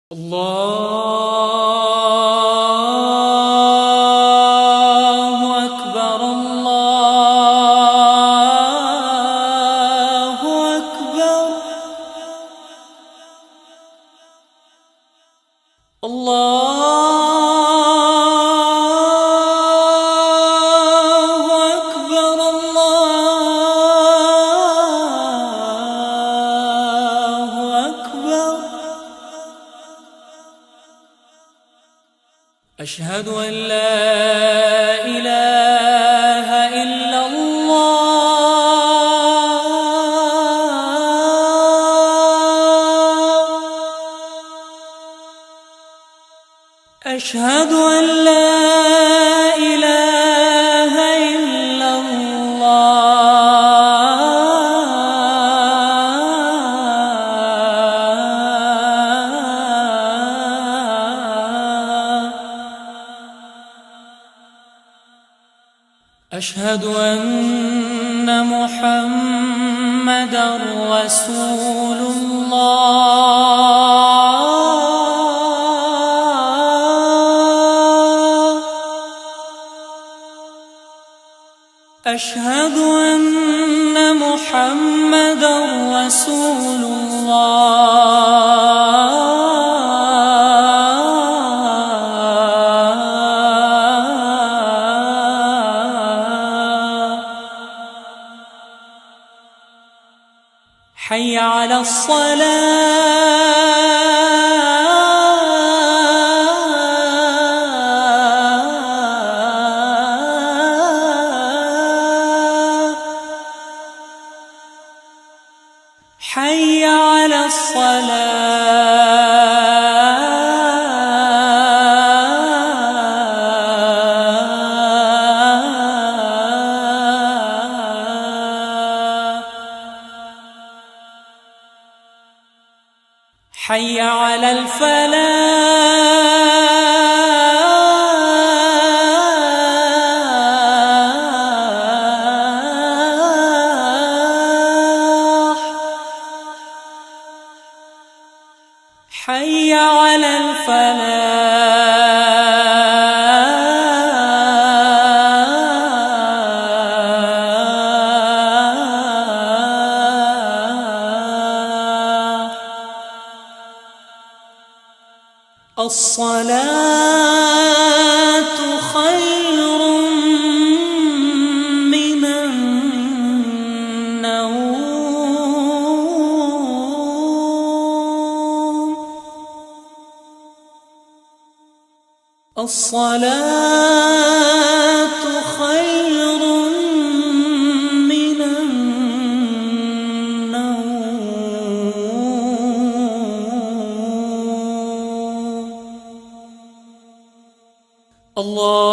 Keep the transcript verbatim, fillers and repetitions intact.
الله أكبر الله أكبر الله أكبر الله أكبر. أشهد أن لا إله إلا الله. أشهد أن لا إله إلا الله. أشهد أن محمدًا رسول الله. أشهد أن محمدًا رسول الله. حي على الصلاة. حي على الصلاة. حي على الفلاح. حي على الفلاح. الصلاة خير من النوم. الصلاة خير من النوم. الله